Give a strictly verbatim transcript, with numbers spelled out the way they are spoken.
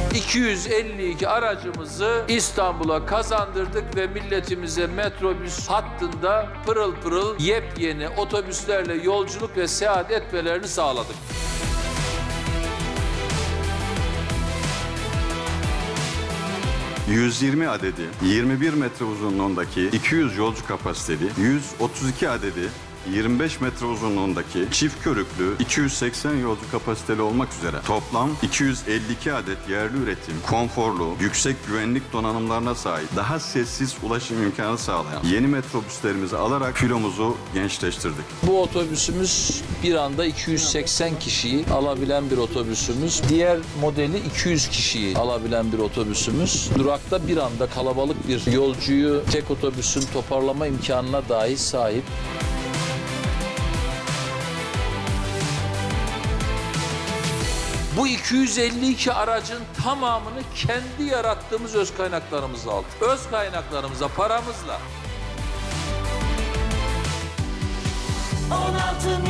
iki yüz elli iki aracımızı İstanbul'a kazandırdık ve milletimize metrobüs hattında pırıl pırıl yepyeni otobüslerle yolculuk ve seyahat etmelerini sağladık. yüz yirmi adedi yirmi bir metre uzunluğundaki iki yüz yolcu kapasiteli, yüz otuz iki adedi yirmi beş metre uzunluğundaki çift körüklü iki yüz seksen yolcu kapasiteli olmak üzere toplam iki yüz elli iki adet yerli üretim, konforlu, yüksek güvenlik donanımlarına sahip, daha sessiz ulaşım imkanı sağlayan yeni metrobüslerimizi alarak filomuzu gençleştirdik. Bu otobüsümüz bir anda iki yüz seksen kişiyi alabilen bir otobüsümüz. Diğer modeli iki yüz kişiyi alabilen bir otobüsümüz. Durakta bir anda kalabalık bir yolcuyu tek otobüsün toparlama imkanına dahi sahip. Bu iki yüz elli iki aracın tamamını kendi yarattığımız öz kaynaklarımızla aldık. Öz kaynaklarımıza, paramızla. on altı